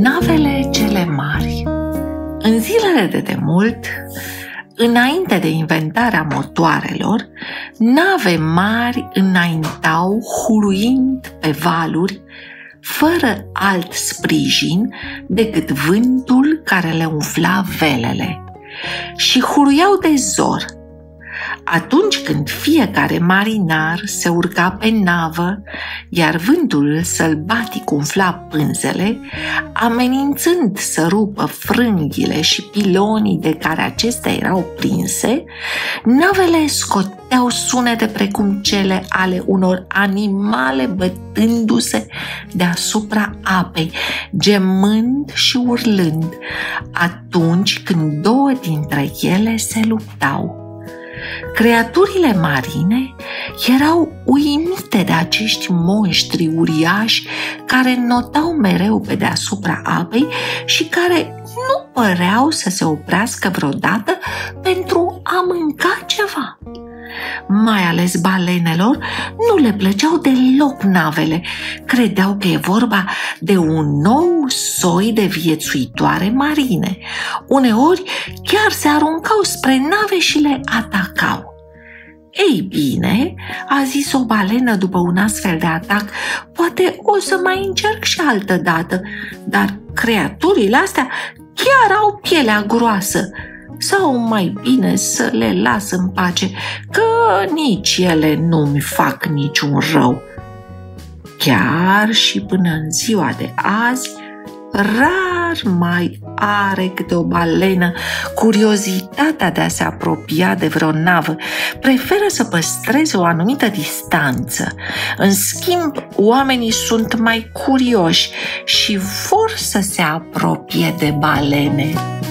Navele cele mari. În zilele de demult, înainte de inventarea motoarelor, nave mari înaintau huruind pe valuri, fără alt sprijin decât vântul care le umfla velele, și huruiau de zor. Atunci când fiecare marinar se urca pe navă, iar vântul sălbatic umfla pânzele, amenințând să rupă frânghile și pilonii de care acestea erau prinse, navele scoteau sunete precum cele ale unor animale bătându-se deasupra apei, gemând și urlând, atunci când două dintre ele se luptau. Creaturile marine erau uimite de acești monștri uriași care notau mereu pe deasupra apei și care nu păreau să se oprească vreodată pentru a mânca ceva. Mai ales balenelor nu le plăceau deloc navele, credeau că e vorba de un nou soi de viețuitoare marine. Uneori chiar se aruncau spre nave și le atacau. Ei bine, a zis o balenă după un astfel de atac, poate o să mai încerc și altă dată, dar creaturile astea chiar au pielea groasă. Sau mai bine să le las în pace, că nici ele nu-mi fac niciun rău. Chiar și până în ziua de azi, rar mai are câte o balenă curiozitatea de a se apropia de vreo navă. Preferă să păstreze o anumită distanță. În schimb, oamenii sunt mai curioși și vor să se apropie de balene.